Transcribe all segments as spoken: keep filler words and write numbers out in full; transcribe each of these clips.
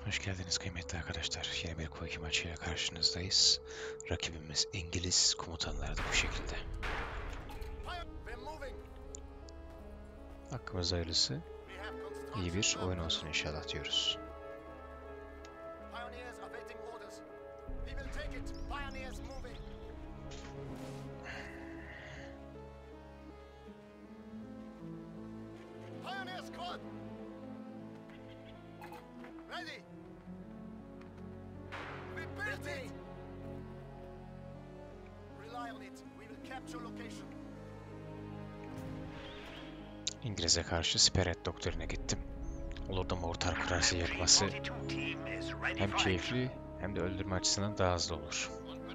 Hoş geldiniz kıymetli arkadaşlar. Yeni bir Koiki maçıyla karşınızdayız. Rakibimiz İngiliz, komutanları da bu şekilde. Hakkımızda hayırlısı, iyi bir oyun olsun inşallah diyoruz. İngiliz'e karşı Spirit doktorine gittim. Olur da mortar kurarsa yakması hem keyifli hem de öldürme açısından daha hızlı olur.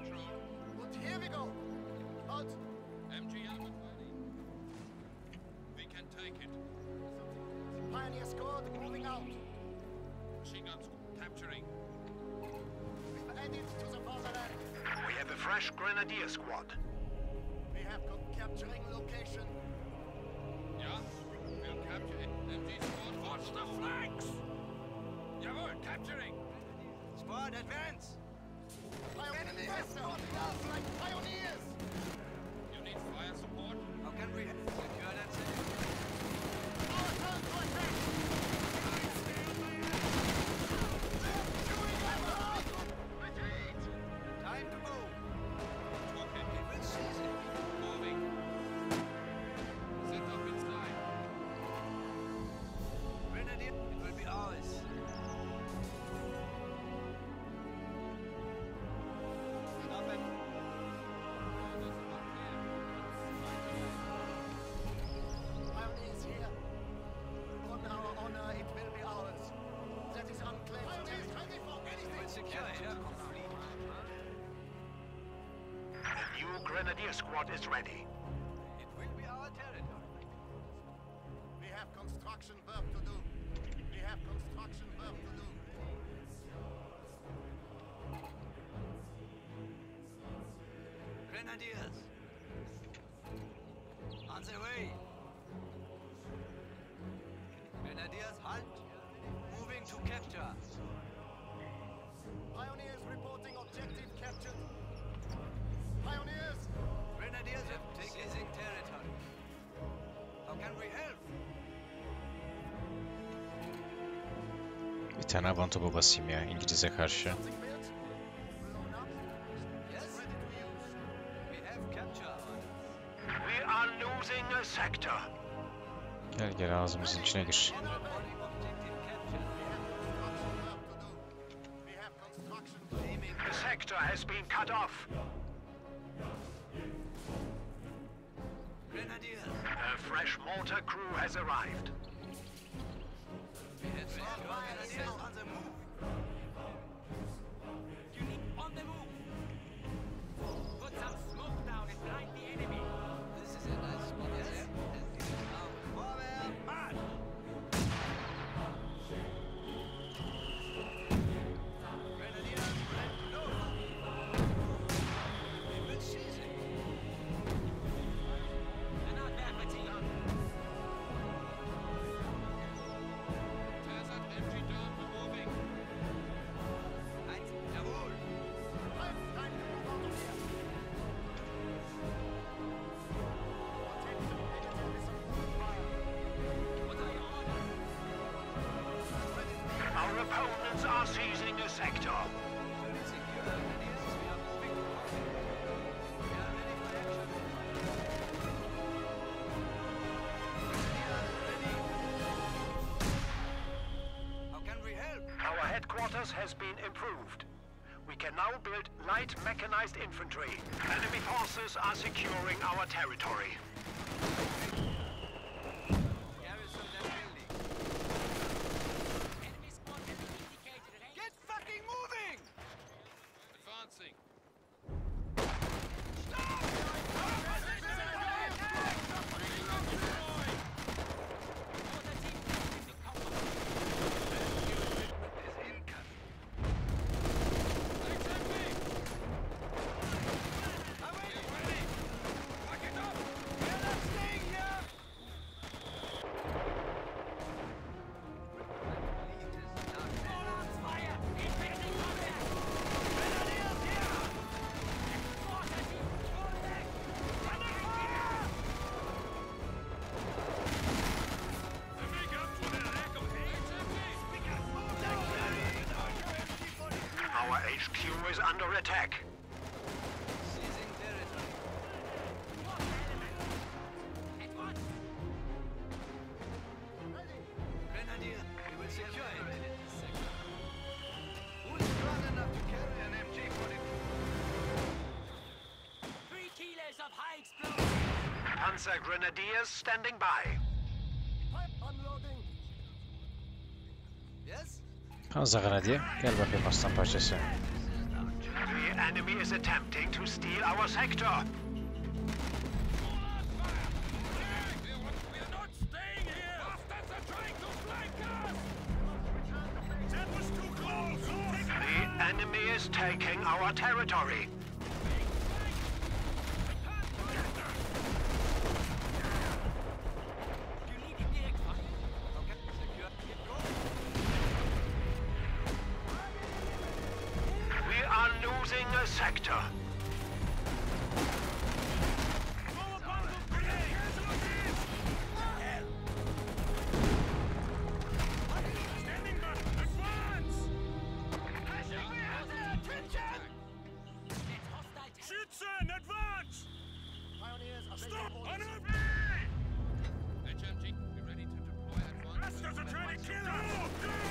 We have a fresh Grenadier squad. We have got capturing location. Ja, we'll capture it. M G squad, watch the flanks! Jawohl, capturing! Squad, advance! Pioneers! Like pioneers! You need fire support? How can we secure that city? Our turn to attack! Retreat! Time to move! Okay, We will seize it. moving. Set up inside. Grenadier, it will be ours. Stop it. Pioneers here. On our honor, it will be ours. That is unclaimed territory. We will secure it. The new Grenadier squad is ready. It will be our territory. We have construction work to do. We have construction work to do. Grenadiers! On their way! Grenadiers, halt! Moving to capture! Pioneers reporting objective captured. Pioneers! Grenadiers have taken seizing territory. How can we help? Bir tane Avantoba basayım ya İngiliz'e karşı. Something built? Blown up? Yes. Ready to use. We have capture orders. We are losing a sector. Gel gel ağzımızın içine gir. Reporting objective captured. We have construction work to do. We have construction aiming. The sector has been cut off. Grenadiers! A fresh mortar crew has arrived. We have Grenadiers on the move. Unit on the move. Put some smoke down and blind the enemy. This is a nice spot, yes? Now, forward, march! Grenadiers, red, no! We will seize it. Terzat M G down, we're moving. Eins, jawohl! Time to move out of here. Attention, negative support fire. What are your orders? Our opponents are seizing a sector. Unit secure. Grenadiers, we are moving to combat. We are ready for action. Grenadiers, ready. How can we help? Our headquarters has been improved. We can now build light mechanized infantry. Enemy forces are securing our territory. Garrison that building. Enemy squad has been indicated. Get fucking moving! Advancing. Back it up! We're not staying here! H Q is under attack. Seizing territory. At once. Grenadier, we will secure it. Who's strong enough to carry an M G forty-two? Three kilos of high explosive. Panzer Grenadiers standing by. Unloading. Yes? Panzergrenadier, gel bakayım aslan parçası. The enemy is attempting to steal our sector. We are not staying here! Bastards are trying to flank us! That was too close! The enemy is taking our territory. We are losing a sector. Standing by! Advance! Schützen, advance! Stop! Unarmed! H M G, be ready to deploy advance. Bastards are trying to kill us! Go! Go!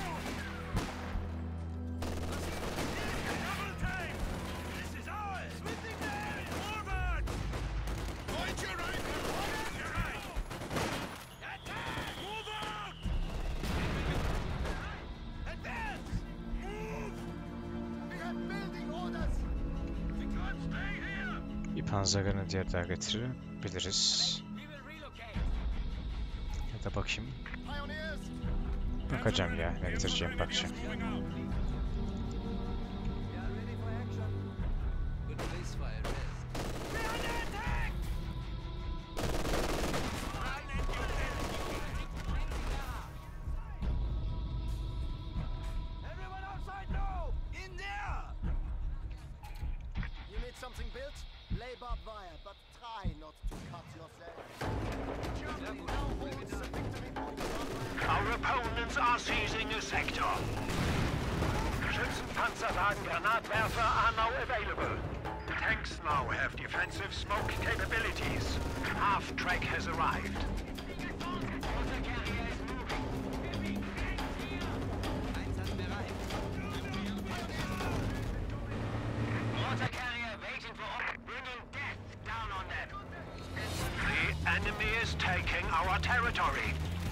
Double time! This is ours! Sweeping down! Forward! Point your rifle! Your right! Attack! Move out! Advance! Move! We have building orders! We can't stay here! Bir Panzergrenadier daha getirebiliriz. We will relocate. Ya da bakayım. Bakacağım ya, ne getireceğim bakacağım. We are ready for action. Good place for a rest. We are under attack! Everyone outside now! In there! You need something built? Lay barbed wire, but try not to cut yourself. Germany now holds the victory point. Our opponents are seizing a sector. Schützenpanzerwagen Granatwerfer are now available. Tanks now have defensive smoke capabilities. Half-track has arrived. Einsatzbereit. Water carrier waiting for bringing death down on them. The enemy is taking our territory.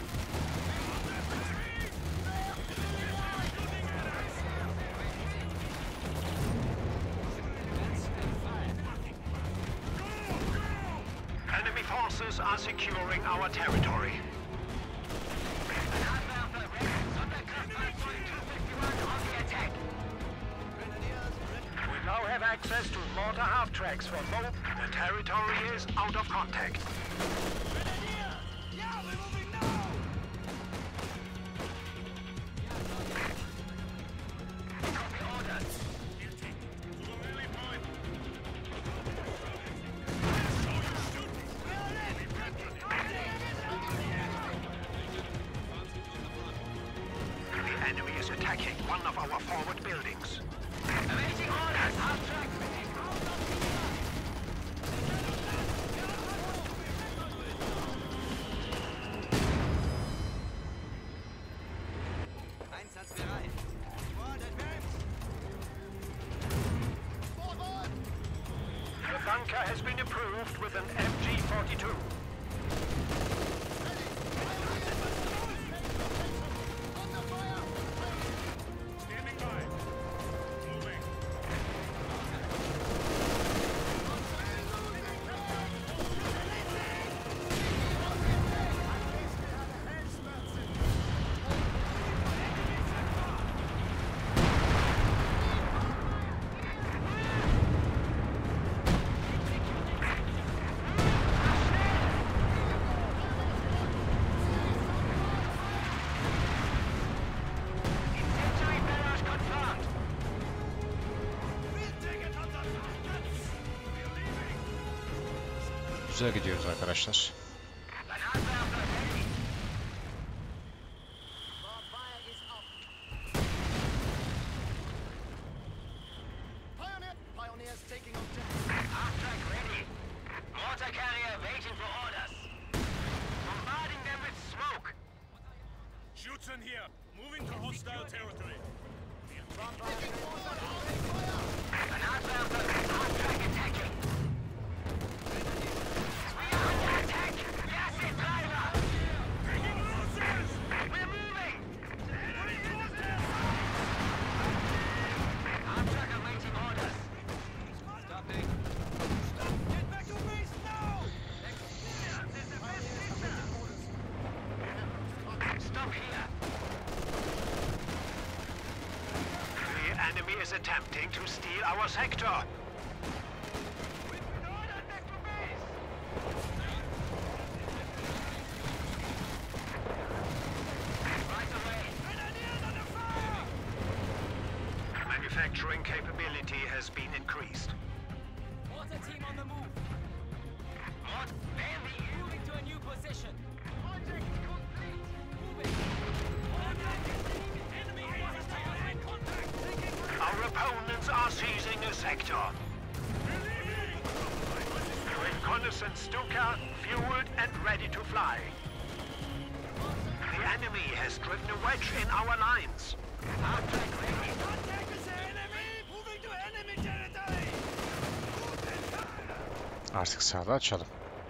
Enemy forces are securing our territory. We now have access to mortar half-tracks for both. The territory is out of contact. Yeah, we're moving now! Copy orders. The enemy is attacking one of our forward buildings. Awaiting orders. Half-track. Einsatzbereit. Forward, advance. Forward! The bunker has been improved with an M G forty-two. Under fire! Standing by. Moving. Incendiary barrage confirmed. Güzel gidiyoruz arkadaşlar. Granatwerfer ready. Barbed wire is up. territory. Taking losses! We're moving! Stopping. Stop! Get back to base now! Stop here! The enemy is attempting to steal our sector. Manufacturing capability has been increased. Mortar team on the move. What? Moving to a new position. Project complete. Moving. Enemy in contact. Our opponents are seizing a sector. Reconnaissance Stuka, fueled and ready to fly. The enemy has driven a wedge in our lines. Contact is the enemy. Moving to enemy territory. Artık sağda açalım.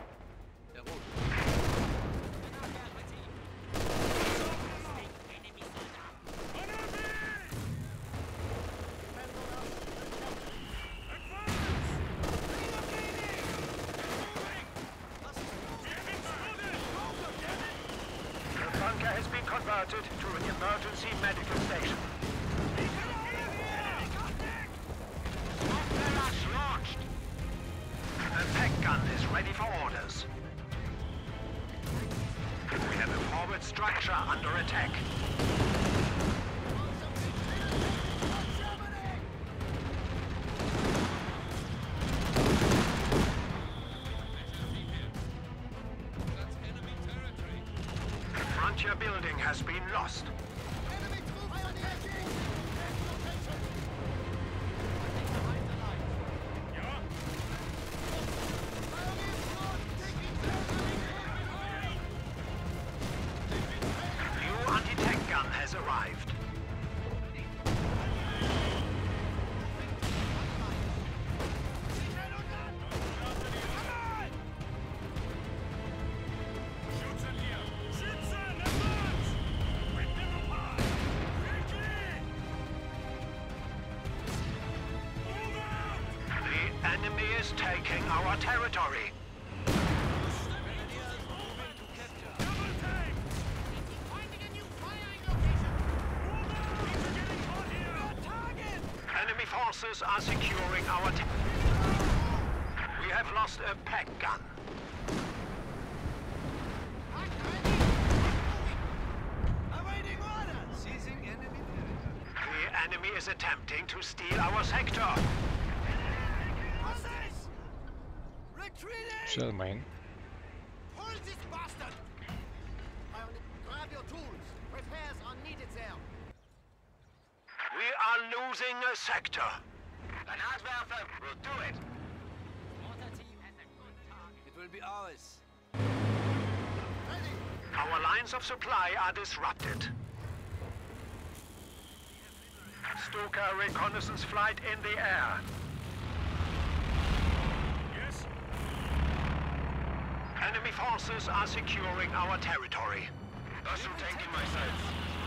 The bunker has been converted to an emergency medical station. Barrage launched. The tech gun is ready for orders. We have a forward structure under attack. Frontier building has been lost. Enemy troops on the edges! Location! Pioneer squad taking territory! New anti-tank gun has arrived. Schützen hier! Schützen! Advance! Bring them apart! Quickly! Move out! The enemy is taking our territory. Double time! Finding a new firing location! Move out! We're getting hot here! Target. Enemy forces are securing our te- We have lost a pack gun. Awaiting orders. Seizing enemy territory. The enemy is attempting to steal our sector. What's this? Retreating. Çalmayın. Hold this bastard! Pioneer, grab your tools. Repairs are needed there. We are losing a sector. An Adwerfer will do it. Mortar team has a good target. It will be ours. Ready! Our lines of supply are disrupted. Stuka reconnaissance flight in the air. Yes? Enemy forces are securing our territory. Russian tank in my sights.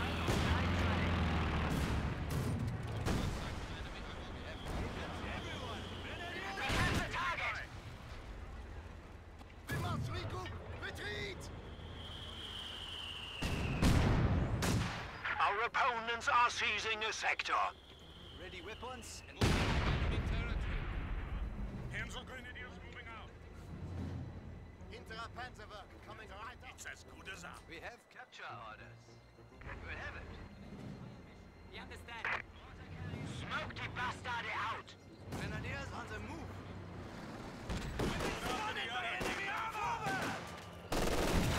We have the target! We must regroup! Retreat! Our opponents are seizing a sector. Ready weapons and moving to enemy territory. Panzer Grenadiers moving out. Hinterer Panzerwerk coming right up. It's as good as up. We have capture orders. We have it. We understand. Smoke the bastard out! Grenadiers on the move. Surrounded by enemy armor!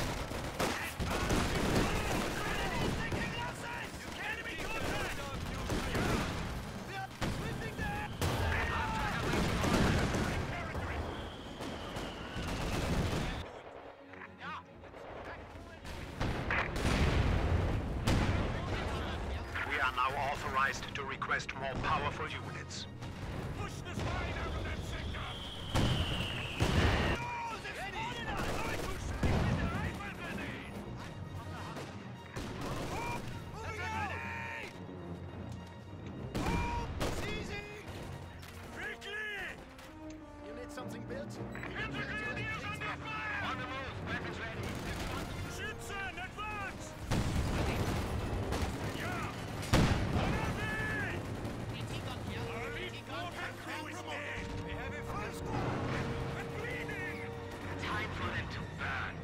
Enemy contact! We are sweeping them. are now authorized to request more powerful units. Push this line out of that sector! You need something built? On the move, weapons ready. Schützen, advance! Time for them to burn.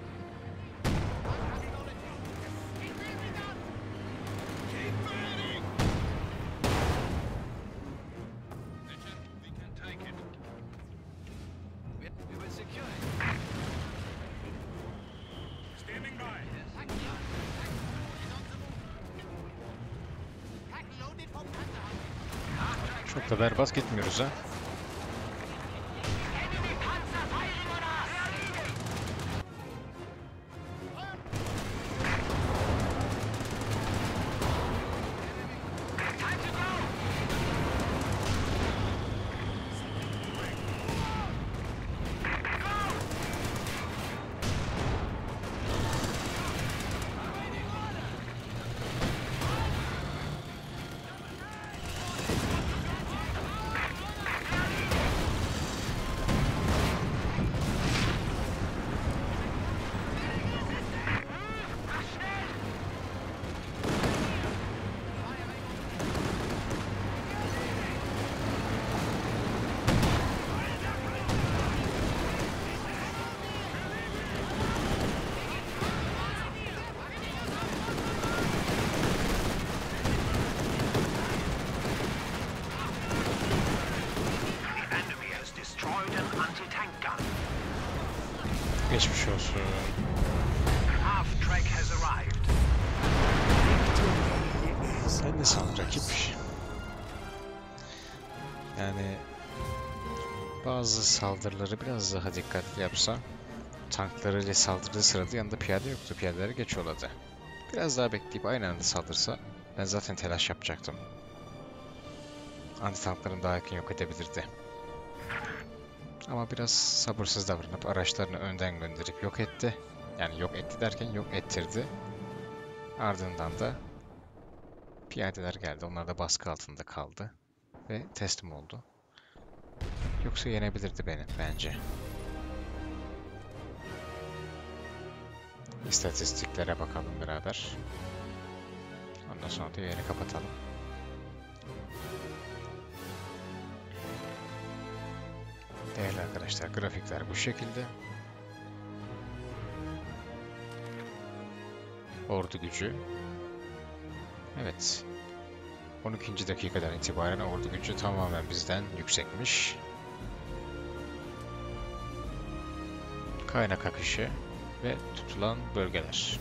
We can take it. We, we will secure it. Standing by. Çok da berbat gitmiyoruz ha. The enemy has destroyed an anti-tank gun. Geçmiş olsun. Half track has arrived. Sen de san rakip. Yani bazı saldırıları biraz daha dikkatli yapsa, tanklarıyla saldırdığı sırada yanında piyade yoktu. Piyadeleri geç yolladı. Biraz daha bekleyip aynı anda saldırsa ben zaten telaş yapacaktım. Anti tanklarını daha yakın yok edebilirdi. Ama biraz sabırsız davranıp araçlarını önden gönderip yok etti. Yani yok etti derken yok ettirdi. Ardından da piyadeler geldi. Onlar da baskı altında kaldı. Ve teslim oldu. Yoksa yenebilirdi beni bence. İstatistiklere bakalım beraber. Ondan sonra da yayını kapatalım. Değerli arkadaşlar, grafikler bu şekilde. Ordu gücü. Evet. on ikinci dakikadan itibaren ordu gücü tamamen bizden yüksekmiş. Kaynak akışı ve tutulan bölgeler.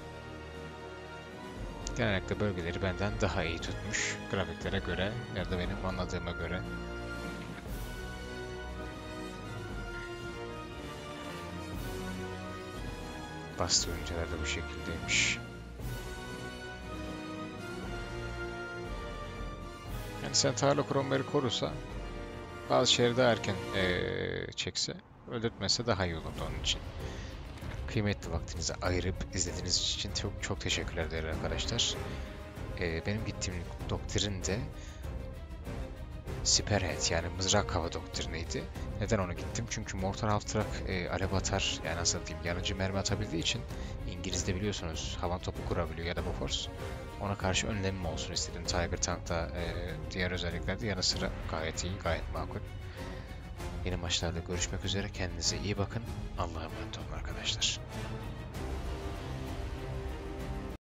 Genellikle bölgeleri benden daha iyi tutmuş grafiklere göre ya da benim anladığıma göre. Bastığı üniteler de bu şekildeymiş. Yani Centaur'la Cromwell'i korusa, bazı şehri daha erken ee, çekse, öldürtmese daha iyi olurdu onun için. Kıymetli vaktinizi ayırıp izlediğiniz için çok çok teşekkürler değerli arkadaşlar. Ee, benim gittiğim doktrin de Spearhead yani mızrak hava doktriniydi. Neden onu gittim? Çünkü Mortar Half Track e, alev atar, yani nasıl diyeyim, yanıcı mermi atabildiği için İngiliz'de biliyorsunuz havan topu kurabiliyor ya da Bofors. Ona karşı önlemim olsun istedim. Tiger Tank'ta e, diğer özelliklerde yanı sıra gayet iyi, gayet makul. Yeni maçlarda görüşmek üzere. Kendinize iyi bakın. Allah'a emanet olun arkadaşlar.